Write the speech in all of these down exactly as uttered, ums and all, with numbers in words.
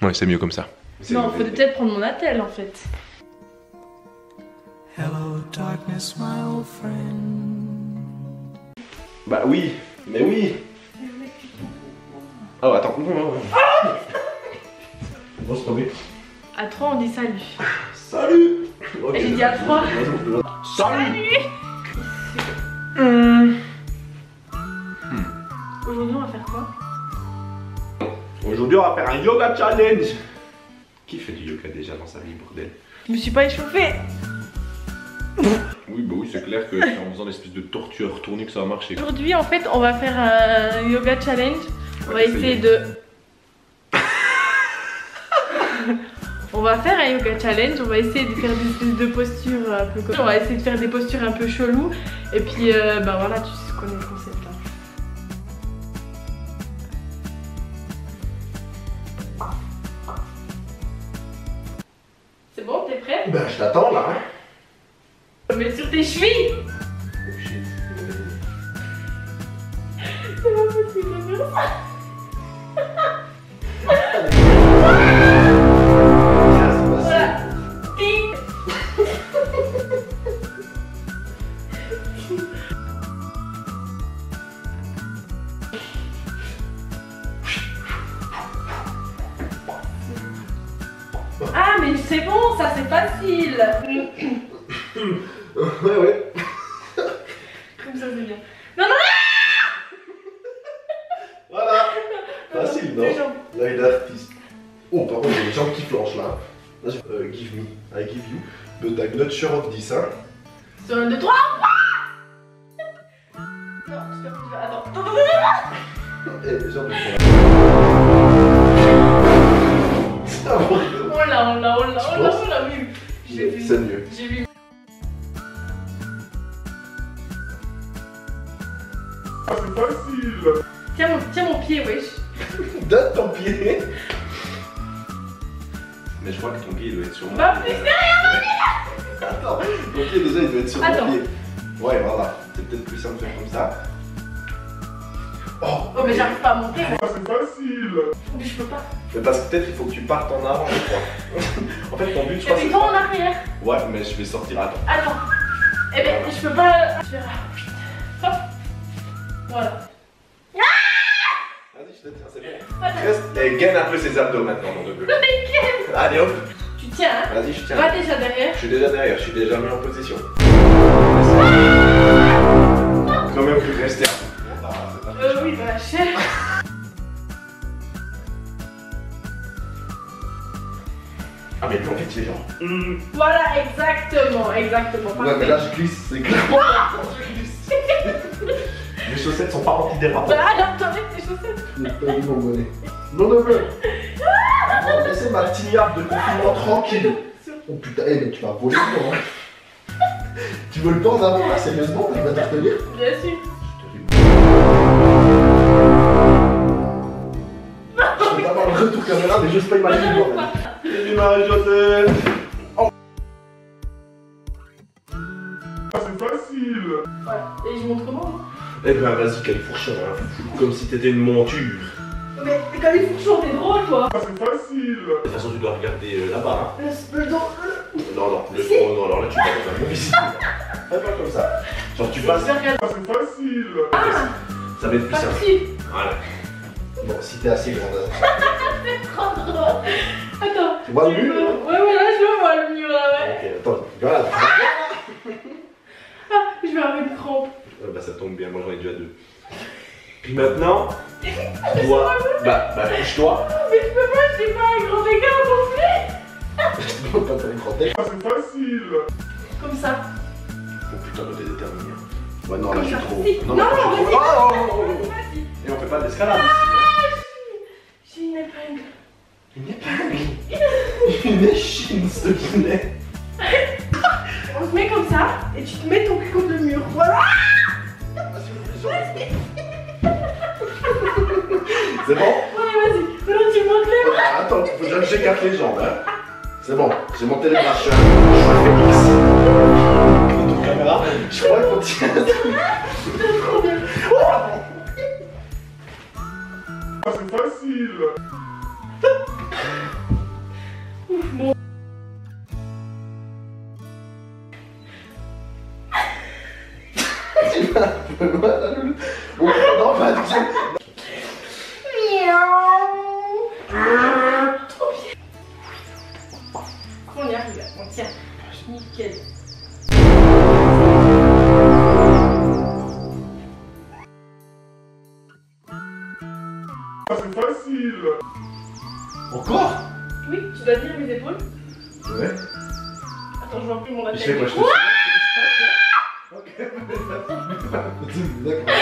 Ouais, c'est mieux comme ça. Non, faut peut-être prendre mon attel en fait. Hello darkness, my old friend. Bah oui, mais oui. Oh attends. On va se tomber. À trois on dit salut. Salut. Okay. J'ai dit à trois. Salut. Hum. Hmm. Aujourd'hui on va faire quoi? Aujourd'hui on va faire un yoga challenge. Qui fait du yoga déjà dans sa vie, bordel? Je me suis pas échauffée. Oui, bah oui, c'est clair que c'est en faisant l'espèce de tortue à retourner que ça va marcher. Aujourd'hui, en fait, on va faire un yoga challenge. On va essayer de... on va faire un yoga challenge. On va essayer de faire des espèces de postures un peu comme... On va essayer de faire des postures un peu cheloues. Et puis, euh, bah voilà, tu connais le concept là. C'est bon, t'es prêt? Bah je t'attends là. Hein. Mais sur tes chevilles. Oh shit. C'est pas possible de faire ça. Voilà. Ting. Ah mais c'est bon, ça c'est facile. Ouais ouais. Comme ça c'est bien. Non non non. Voilà. Facile non? L'œil d'artiste. Oh par contre il y a des gens qui flanchent là. Là euh, give me, I give you. But I'm not sure of this hein. Sur un, deux, trois. Non, je te attends. Attends, attends, attends. Eh les gens de Oh là, oh là, oh là, oh là, oh là, oui. J'ai vu. C'est mieux. J'ai vu. Ah c'est facile. Tiens mon, tiens mon pied, wesh. Donne ton pied. Mais je crois que ton pied il doit être sur mon Bah plus derrière mon pied. Attends, ton pied déjà il doit être sur Attends. mon pied. Ouais voilà, c'est peut-être plus simple de faire comme ça. Oh, Oh mais j'arrive pas à monter. Ah, c'est facile. Mais je peux pas. Mais parce que peut-être il faut que tu partes en avant, je crois. En fait ton but je Et crois puis c'est... toi en arrière. Ouais mais je vais sortir, attends. Attends. Eh ben je peux pas. Je vais... Hop. Voilà. Vas-y je te tiens, c'est bon. Reste et gaine un peu ses abdos maintenant mon neveu. Allez hop. Tu tiens hein. Vas-y je tiens. Va déjà derrière. Je suis déjà derrière, je suis déjà mis en position. Quand même que rester. Euh oui bah cher. Ah mais en fait les gens. Mmh. Voilà exactement, exactement. Ouais mais là je glisse, c'est clairement je glisse. Les chaussettes sont pas remplies d'erreurs. Bah alors t'enlèves tes chaussettes. J'ai pas vu mon bonnet. Non non non. Non laissez ma tignarde de confinement tranquille. Oh putain, hey, mais tu vas voler toi hein. Tu veux le temps en avant là, sérieusement, tu vas te retenir? Bien sûr. Je peux pas avoir le retour caméra mais j'ose pas imaginer moi. Salut Marie-Joseph. Oh. Ah c'est facile. Voilà. Et je montre comment? Eh ben vas-y quel fourchon hein. Comme si t'étais une monture. Mais comme il faut que j'en ai drôle toi. Ah c'est facile. De toute façon tu dois regarder euh, là-bas hein. Le dos. Non non, le Si. oh, non alors là tu vas dans un mauvais signe. Fais pas comme ça. Genre tu passes. Je regarde. Ah c'est facile. Ah. Ça va être plus simple. Facile. Voilà. Bon si t'es assez grande. C'est trop drôle. Attends. Tu vois le mur? Ouais voilà je le vois le mur là ouais. Ok attends, voilà. Ah je vais avoir une crampe. Ouais, bah ça tombe bien, moi j'en ai déjà deux. Puis maintenant, toi, bah, bah couche-toi. Mais je peux pas, j'ai pas un grand écart non plus. Je peux pas faire une grande tête. Ah c'est facile. Comme ça. Oh putain, t'es déterminé. Ouais non là Comme je suis ça. trop. Si. Non, Non, mais je suis vas-y. trop. Oh, oh, oh, oh. Vas-y. Et on fait pas d'escalade ici. Ah, j'ai une épingle. Une épingle. Une échine s'il te plaît. On se met comme ça et tu te mets ton cul contre le mur. Voilà. C'est bon? Ouais, vas-y. Maintenant tu montes les bras. Ah, attends, faut déjà que j'écarte les jambes. Hein. C'est bon, j'ai monté les bras. Je suis un Félix. Notre caméra, je crois qu'on tient. C'est trop bien. Ah, c'est facile. Nickel. C'est facile. Encore? Oui, tu dois tenir mes épaules. Ouais. Attends, je vois plus mon Je attel. sais quoi, je te Ok, d'accord.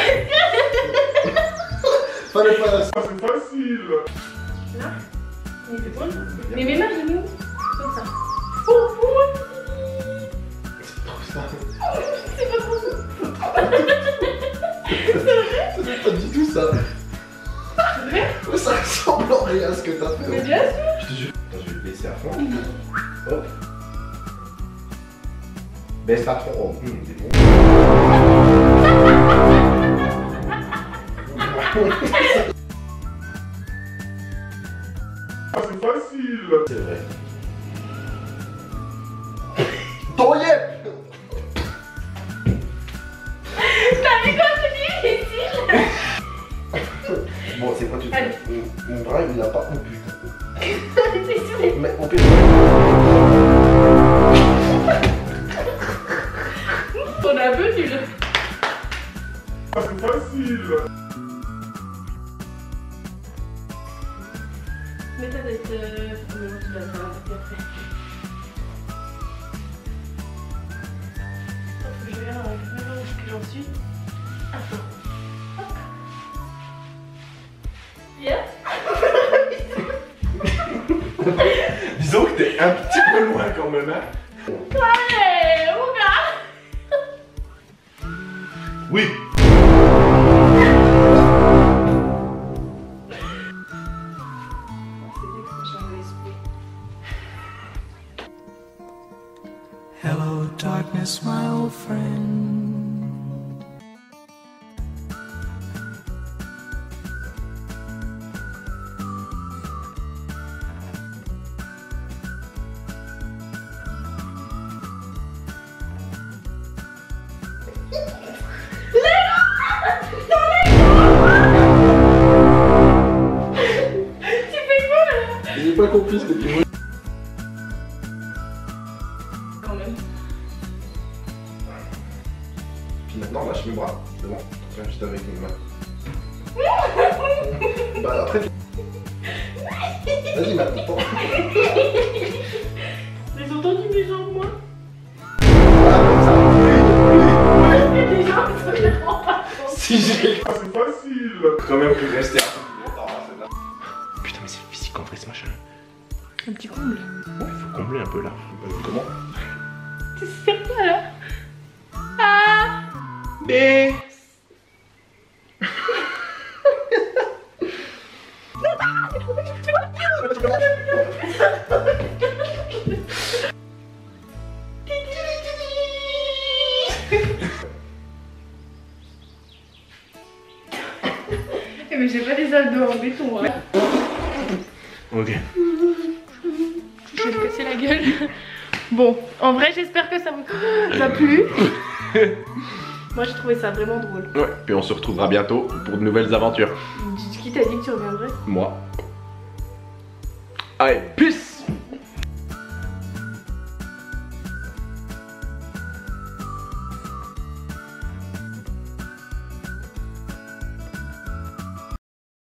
Fallait pas la... C'est facile. Là, mes épaules. Mais mes mains, j'ai mis où? Comme ça. Oh, oh. C'est trop ça. C'est pas trop ça. Ça n'est pas du tout ça. C'est vrai? Ouais, ça ressemble en rien à ce que t'as fait. Mais bien sûr. Je te jure. Attends, je vais le baisser à fond. Hop. Baisse pas trop. Oh, hum, c'est bon. C'est facile. C'est vrai. Ton yep. T'as vu quand c'est difficile? Bon, c'est quoi tu Allez. fais? Mon- Mon bras, il a pas. Oh putain. C'est sûr. Mais on peut. On est un peu nul. C'est facile. Mais ça doit être. Euh... Non, tu vas faire un peu après. Hop, je vais regarder où que j'en suis. Attends. Hop. Bien. Disons que t'es un petit peu loin quand même, hein. Allez, mon gars. Oui. Hello, darkness, my old friend. J'ai pas compris ce que tu veux. Quand même. Puis maintenant, lâche mes bras. C'est bon. Viens juste avec mes mains. Bah après. tu- Vas-y maintenant. J'ai entendu mes jambes, moi. Ah, comme ça. Oui, oui, Les jambes, ça me rend pas oui. compte. Si j'ai. C'est facile. Quand même que rester un peu plus longtemps, hein, celle-là. Putain, mais c'est physique en vrai ce machin. Un petit comble. Ouais, il faut combler un peu là. Euh, comment? C'est quoi là? Ah! Mais. Eh mais j'ai pas des abdos en béton, hein. Ok. Je vais me casser la gueule. Bon, en vrai, j'espère que ça vous a plu. Moi, j'ai trouvé ça vraiment drôle. Ouais, puis on se retrouvera bientôt pour de nouvelles aventures. Qui t'a dit que tu reviendrais? Moi. Allez, peace!